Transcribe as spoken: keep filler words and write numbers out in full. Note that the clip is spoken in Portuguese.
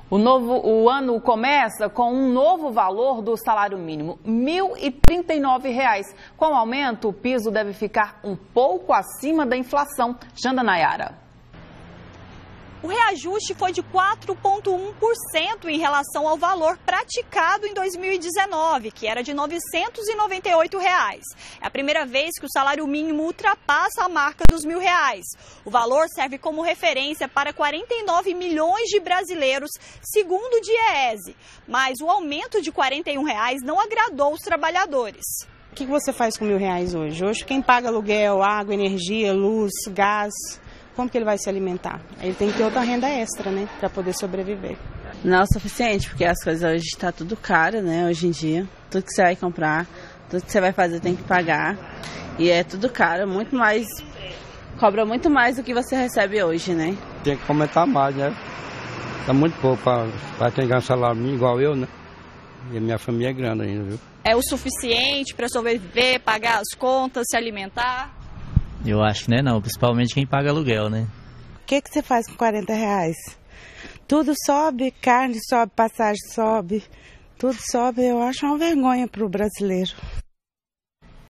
O, novo, o ano começa com um novo valor do salário mínimo, mil e trinta e nove reais. Com o aumento, o piso deve ficar um pouco acima da inflação. Janda Nayara. O reajuste foi de quatro vírgula um por cento em relação ao valor praticado em dois mil e dezenove, que era de novecentos e noventa e oito reais. É a primeira vez que o salário mínimo ultrapassa a marca dos mil reais. O valor serve como referência para quarenta e nove milhões de brasileiros, segundo o DIEESE. Mas o aumento de quarenta e um reais não agradou os trabalhadores. O que você faz com mil reais hoje? Hoje quem paga aluguel, água, energia, luz, gás... Como que ele vai se alimentar? Ele tem que ter outra renda extra, né? Para poder sobreviver. Não é o suficiente, porque as coisas hoje estão tudo caro, né? Hoje em dia. Tudo que você vai comprar, tudo que você vai fazer tem que pagar. E é tudo caro, muito mais... Cobra muito mais do que você recebe hoje, né? Tem que aumentar mais, né? Tá muito pouco para quem ganha salário mínimo igual eu, né? E a minha família é grande ainda, viu? É o suficiente para sobreviver, pagar as contas, se alimentar? Eu acho que não é não, principalmente quem paga aluguel, né? O que, que você faz com quarenta reais? Tudo sobe, carne sobe, passagem sobe, tudo sobe. Eu acho uma vergonha para o brasileiro.